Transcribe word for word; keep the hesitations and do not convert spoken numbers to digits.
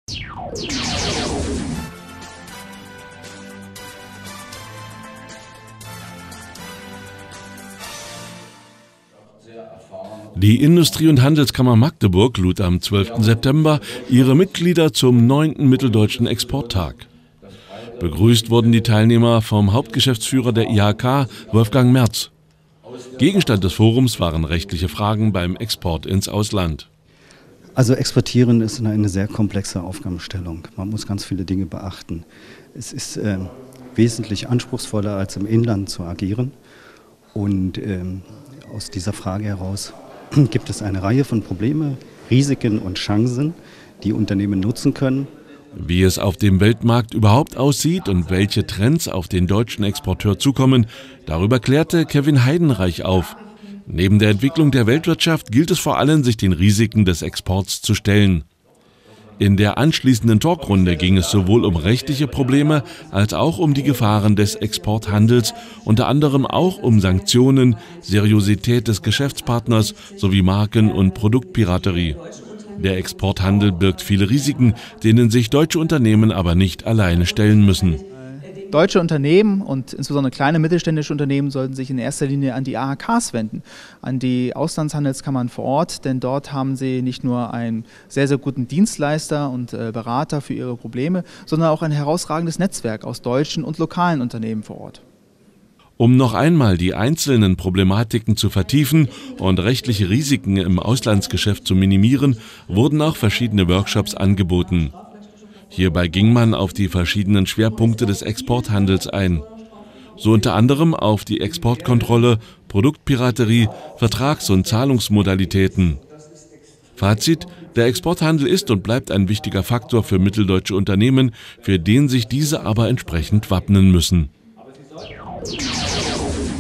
Die Industrie- und Handelskammer Magdeburg lud am zwölften September ihre Mitglieder zum neunten Mitteldeutschen Exporttag. Begrüßt wurden die Teilnehmer vom Hauptgeschäftsführer der I H K, Wolfgang Merz. Gegenstand des Forums waren rechtliche Fragen beim Export ins Ausland. Also exportieren ist eine sehr komplexe Aufgabenstellung. Man muss ganz viele Dinge beachten. Es ist äh, wesentlich anspruchsvoller, als im Inland zu agieren. Und äh, aus dieser Frage heraus gibt es eine Reihe von Problemen, Risiken und Chancen, die Unternehmen nutzen können. Wie es auf dem Weltmarkt überhaupt aussieht und welche Trends auf den deutschen Exporteur zukommen, darüber klärte Kevin Heidenreich auf. Neben der Entwicklung der Weltwirtschaft gilt es vor allem, sich den Risiken des Exports zu stellen. In der anschließenden Talkrunde ging es sowohl um rechtliche Probleme als auch um die Gefahren des Exporthandels, unter anderem auch um Sanktionen, Seriosität des Geschäftspartners sowie Marken- und Produktpiraterie. Der Exporthandel birgt viele Risiken, denen sich deutsche Unternehmen aber nicht alleine stellen müssen. Deutsche Unternehmen und insbesondere kleine mittelständische Unternehmen sollten sich in erster Linie an die A H Ks wenden, an die Auslandshandelskammern vor Ort, denn dort haben sie nicht nur einen sehr, sehr guten Dienstleister und äh, Berater für ihre Probleme, sondern auch ein herausragendes Netzwerk aus deutschen und lokalen Unternehmen vor Ort. Um noch einmal die einzelnen Problematiken zu vertiefen und rechtliche Risiken im Auslandsgeschäft zu minimieren, wurden auch verschiedene Workshops angeboten. Hierbei ging man auf die verschiedenen Schwerpunkte des Exporthandels ein. So unter anderem auf die Exportkontrolle, Produktpiraterie, Vertrags- und Zahlungsmodalitäten. Fazit: Der Exporthandel ist und bleibt ein wichtiger Faktor für mitteldeutsche Unternehmen, für den sich diese aber entsprechend wappnen müssen.